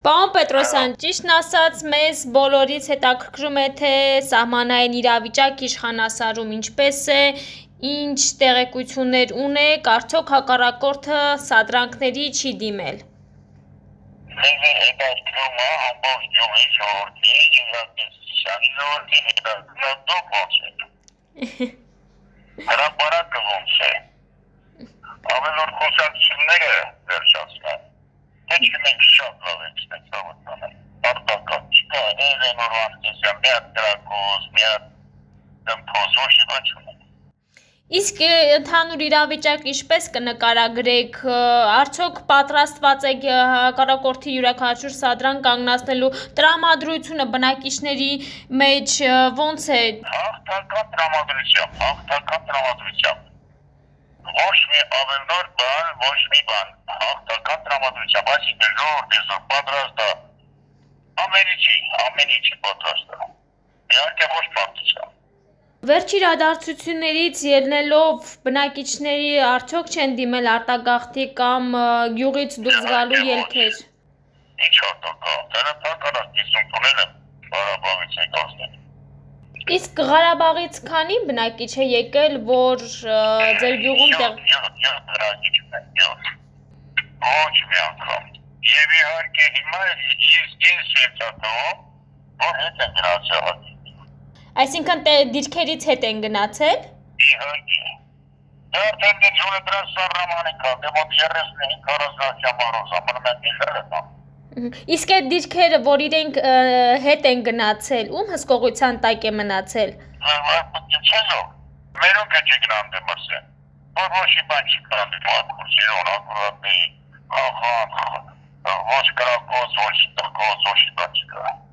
Պարոն Պետրոսյան, ճիշտն ասած, մեզ բոլորից հետաքրքրում է, թե սահմանային իրավիճակ իշխանասարում ինչպես է, ինչ տեղեկություններ ունեք, արդյոք հակառակորդը սադրանքների չի դիմել։ Մեզ հետաքրքրում է ամբողջ գյուղի ժողովրդի, Գյուղատնտեսության ժողովրդի հետաքրքրող ոնց է։ Հրապարակը ոնց է։ Ավելորդ խոսակցությունները վերջացնեն։ Թե չգնենք շատ լավ ենք ստեղծավ տանել, արտակատ չկա, են օրվանտեսյան, մի հատ տրակոս, մի հատ դմփոս, ոչ իվա չունենք։ Իսկ ընդհանուր իրավիճակ ինչպես կնկարագրեք, արդյոք պատրաստված եք հակառակորդի յուրաքանչյուր սադրան կանգնացնելու տրամադրությունը բնակիչների մեջ ոնց է։ Հաղթական տրամադրությամբ։ Ոչ մի ավելնորդ բան, ոչ մի բան, հաղթական տրամադրությամբ, այսինքն ժողովրդը պատրաստ է, ամեն ինչի պատրաստ է, իհարկե ոչ պարտության։ Վերջ իրադարձություններից ելնելով բնակիչների արդյոք չեն դիմել արտագաղթի կամ գյուղից դուրս գալու ելքեր։ Ինչ արտագաղթ, հրապարակ կիսում տունել եմ Ղարաբաղից եկածներ։ Իսկ Ղարաբաղից քանի բնակիչ է եկել, որ ձեր գյուղում ոչ մի անգամ։ Եվ իհարկե հիմա իսկ ինձ շերջատով, որ հետ են գնացել։ Այսինքն դիրքերից հետ են գնացել։ Իհարկե։ Արդեն դեպի դրան սառնամանի կա, դե մոտ 35-40 ճամբարով մնում են դիրքերը։ Իսկ այդ դիրքերը, որ իրենք հետ են գնացել, ում հսկողության տակ է մնացել։ Չեզո, մերոնք է չգնան դեմրսեն, որ ոչի բան չկա դեպակուր, սիրոն, ակուրատնի, ոչ կրակոս, ոչ տղկոս, ոչ բան չկա։